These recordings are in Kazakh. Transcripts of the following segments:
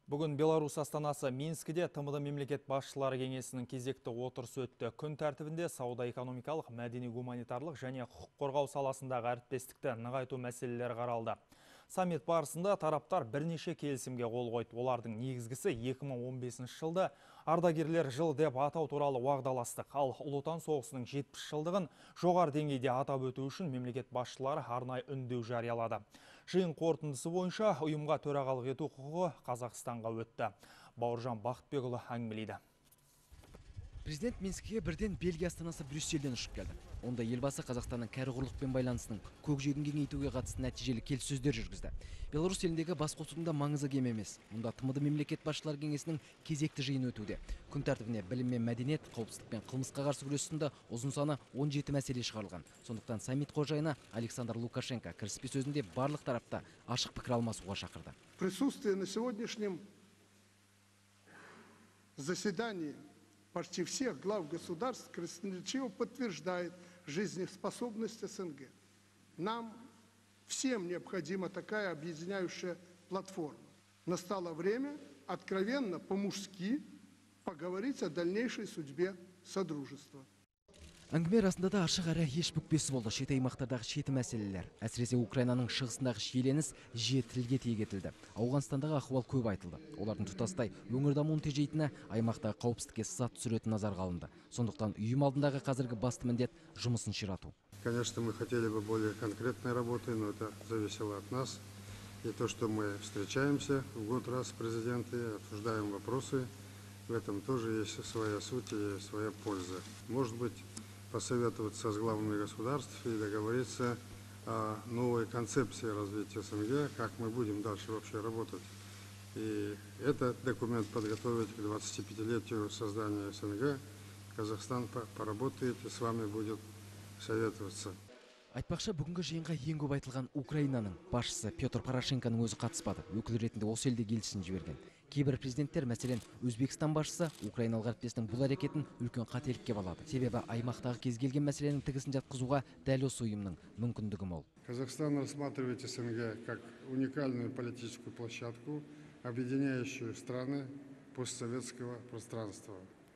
Бүгін Беларусь астанасы Минскіде ТМД мемлекет басшылары кеңесінің кезекті отырысы өтті. Күн тәртібінде сауда-экономикалық, мәдени-гуманитарлық және құқық қорғау саласындағы әріптестікті нығайту мәселелері қаралды. Саммит барысында тараптар бірнеше келісімге қол қойды. Олардың негізгісі 2015 жылды ардагерлер жыл деп атау туралы уағдаластық. Ал Ұлы Отан соғысының 70 жылдығын жоғары деңгейде атап өту үшін мемлекет басшылары арнайы үндеу жариялады. Жиын қорытындысы бойынша ұйымға төрағалық ету құқығы Қазақстанға өтті. Бауыржан Бақытбекұлы әңгімелейді. Президент Минскіге бірден Бельгия астанасы Брюссельден ұшып келді. Онда елбасы Қазақстанның кәрі құрлықпен байланысының көкжиегін кеңейтуге қатысты нәтижелі келіссөздер жүргізді. Беларусь еліндегі басқосудың маңызы кем емес. Мұнда ТМД мемлекет басшылары кеңесінің кезекті жиыны өтуде. Күн тәртібіне білім мен мәдениет, қауіпсіздік пен қылмысқа қарсы күрес сынды ұзын саны 17 мәселе шығарылған. Сондықтан саммит қожайыны Александр Лукашенко кіріспе сөзінде барлық тарапта ашық пікір алмасуға шақырды. Присутствие на сегодняшнем заседании почти всех глав государств красноречиво подтверждает жизнеспособность СНГ. Нам всем необходима такая объединяющая платформа. Настало время откровенно, по-мужски, поговорить о дальнейшей судьбе Содружества. Әңгіме арасында да ашық әрі еш бүкпесі болды. Шет аймақтардағы шеті мәселелер, әсіресе Украинаның шығысындағы шиеленіс жиі тілге тиек етілді. Ауғанстандағы ахуал көп айтылды. Олардың тұтастай өңір дамуын тежейтіні аймақтағы қауіпсіздікке сызат түсіретін назарға алынды. Сондықтан ұйым алдындағы қазіргі басты міндет жұмысын ширату. Конечно, мы хотели бы более конкретной работы, но это зависело от нас. И то, что мы встречаемся в год раз с президентом, обсуждаем вопросы, в этом тоже есть своя суть и своя польза. Может быть, посоветоваться с главами государств и договориться о новой концепции развития СНГ, как мы будем дальше вообще работать. И этот документ подготовить к 25-летию создания СНГ. Казахстан поработает и с вами будет советоваться. Айтпақшы, бүгінгі жиынға ең көп айтылған Украинаның басшысы Петр Порошенконың өзі қатыспады. Өкіл ретінде осы елде елшісін жіберген. Кейбір президенттер, мәселен, Өзбекстан басшысы Украиналық әріптесінің бұл әрекетін үлкен қателікке балады. Себебі аймақтағы кез келген мәселенің тігісін жатқызуға дәл осы ұйымның мүмкіндігі мол. Казахстан рассматривает СНГ как уникальную политическую площадку, объединяющую страны постсоветского пространства.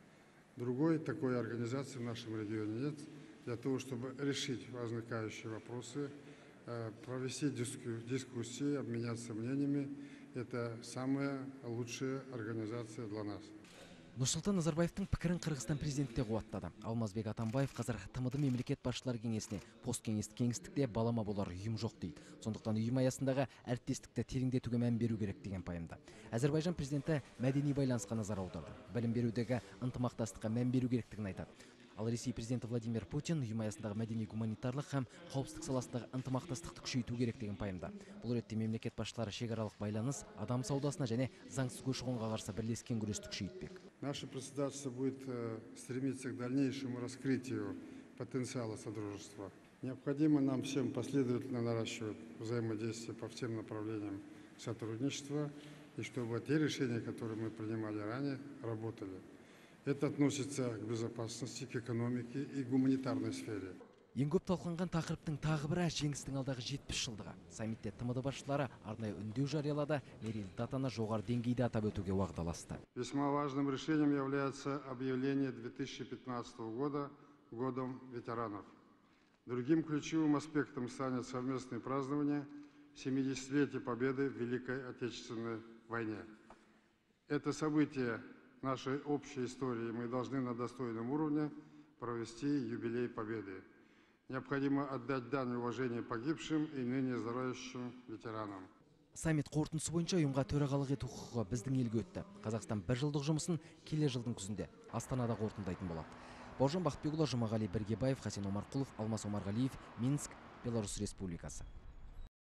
Другой такой организации в нашем регионе нет. Для того, чтобы решить возникающие вопросы, провести дискуссии, обменяться мнениями, это самая лучшая организация для нас. Нұрсұлтан Назарбаевтың пікірін Қырғызстан президенті қуаттады. Алмазбек Атамбаев қазір ТМД мемлекет басшылары кеңесіне посткеңестік кеңістікте балама болар ұйым жоқ дейді. Сондықтан ұйым аясындағы әріптестікті тереңдетуге мән беру керек деген пайымда. Әзербайжан президенті мәдени байланысқа назар аударды. Білім берудегі ынтымақтастыққа мән беру керектігін айтады. Ал Ресей президенті Владимир Путин ұйым аясындағы мәдени-гуманитарлық һәм қауіпсіздік саласындағы ынтымақтастықты күшейту керек деген пайымда. Бұл ретте мемлекет басшылары шекаралық байланыс, адам саудасына және заңсыз көші-қонға қарсы бірлескен күресті күшейтпек. Наше председательство будет стремиться к дальнейшему раскрытию потенциала Содружества. Необходимо нам всем последовательно наращивать взаимодействие по всем направлениям сотрудничества, и чтобы те решения, которые мы принимали ранее, работали. Это относится к безопасности, к экономике и гуманитарной сфере. Ең көп талқыланған тақырыптың тағы бірі жеңістің алдағы 70 жылдығы. Саммитте ТМД басшылары арнайы үндеу жариялады, мерейлі датаны жоғары деңгейде атап өтуге уағдаласты. Весьма важным решением является объявление 2015 года годом ветеранов. Другим ключевым аспектом станет совместное празднование 70-летия победы в Великой Отечественной войне. Это событие нашей общей истории мы должны на достойном уровне провести юбилей Победы. Необходимо отдать дань уважения погибшим и ныне здравствующим ветеранам. Саммит қорытындысы бойынша ұйымға төрағалық ету құқығы біздің елге өтті. Қазақстан бір жылдық жұмысын келер жылдың күзінде Астанада қорытындайтын болады. Бауыржан Бақытбекұлы, Жұмағали Біргебаев, Хасен Омарқұлов, Алмас Омарғалиев, Минск, Беларусь Республикасы.